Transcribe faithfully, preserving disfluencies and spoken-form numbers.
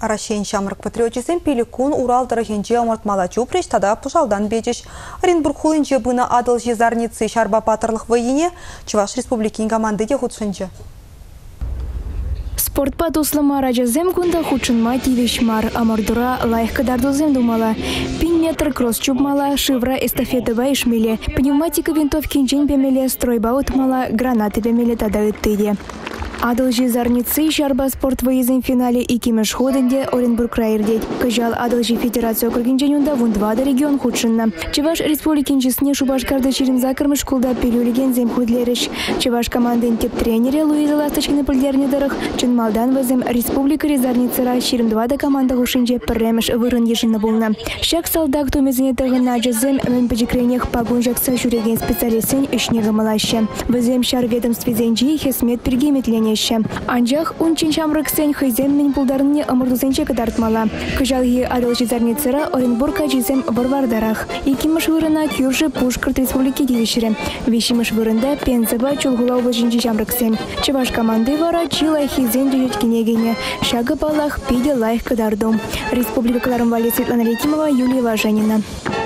Арашен шамрак патриотизм пеликун Урал дорогенже омартмала чупреш тада пушалдан бечеш. Оренбург хулынже бына адыл жезарницы шарба патырлық войне Чуваш республикин команды де худшынчы. Спорт патуслама раджазем кунда худшынма тивешмар. Амордура лайх кадардузем думала. Пин метр кросс чупмала, шивра эстафетова ишмеле. Пневматика винтовки инжень пемеле, стройба утмала, гранаты пемеле тада ыттыде. Адыл жезарницы шарба спорт выезден финале и кимеш ходенде Оренбург райырдет. Кажал адыл же федерация округенженюнда вундвада регион худшынна. Чуваш республикинчесне Шубашкарда черемза кырмыш кулда пелюлеген зем худлереш. Чуваш командын теп тренере Луиза Ласточкины пыльдернедырых. Чынмалдан вазем республика резарницыра черемдвада команда хушинже пірремеш вырын ешінна болна. Шак салдак тумезіне тығына жазем мен пәжікренех пагун жақса жүреген специалистен үшнегі малаще. Вазем шар ведомствезенжи хесмет пергеметлене. Анжах унчин шамрак сен хызем мен пулдарыне ымырдузенче кадартмала. Кажалги адыл жезарницыра Оренбурга жезем барбардарах. Икимыш вырына кюржи Пушкарт республики девишире. Вишимыш вырында Пензаба чулгулау вожинчи шамрак сен. Чеваш команды вара чилай хизен дежет кинегене. Шага палах пиде лайх кадардом. Республика Кларумвали Светлана Ретимова, Юлия Важенина.